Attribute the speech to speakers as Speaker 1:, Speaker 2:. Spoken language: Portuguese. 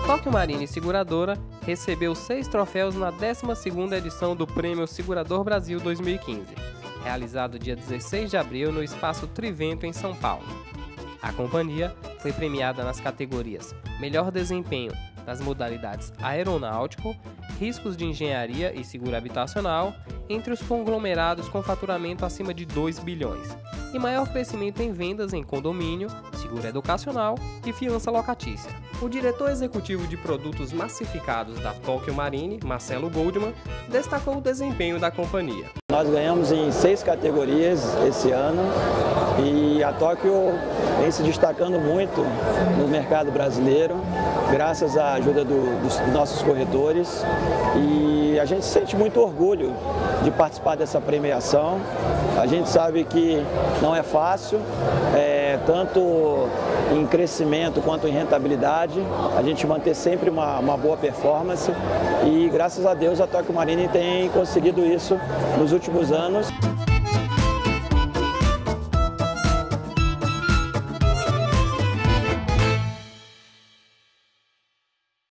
Speaker 1: Tóquio Marine Seguradora recebeu 6 troféus na 12ª edição do Prêmio Segurador Brasil 2015, realizado dia 16 de abril no Espaço Trivento, em São Paulo. A companhia foi premiada nas categorias Melhor Desempenho nas modalidades aeronáutico, riscos de engenharia e seguro habitacional, entre os conglomerados com faturamento acima de 2 bilhões, e maior crescimento em vendas em condomínio, seguro educacional e fiança locatícia. O diretor executivo de produtos massificados da Tóquio Marine, Marcelo Goldman, destacou o desempenho da companhia.
Speaker 2: Nós ganhamos em 6 categorias esse ano e a Tóquio vem se destacando muito no mercado brasileiro, graças à ajuda dos nossos corretores, e a gente sente muito orgulho de participar dessa premiação. A gente sabe que não é fácil, tanto em crescimento quanto em rentabilidade, a gente manter sempre uma boa performance, e graças a Deus a Tóquio Marine tem conseguido isso nos últimos anos.